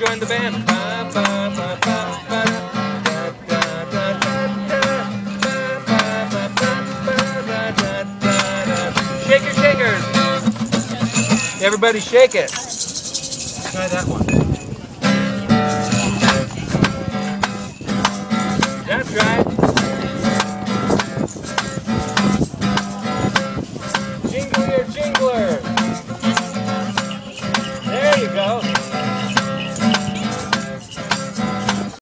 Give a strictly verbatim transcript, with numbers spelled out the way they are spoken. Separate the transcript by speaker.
Speaker 1: join the band. Ba, ba, ba, ba, ba, da, da, da, da, da, ba, ba, ba, ba, da, da, da, da. Shaker, shakers. Everybody shake it. Try that one. That's right. Jingler, jingler. There you go.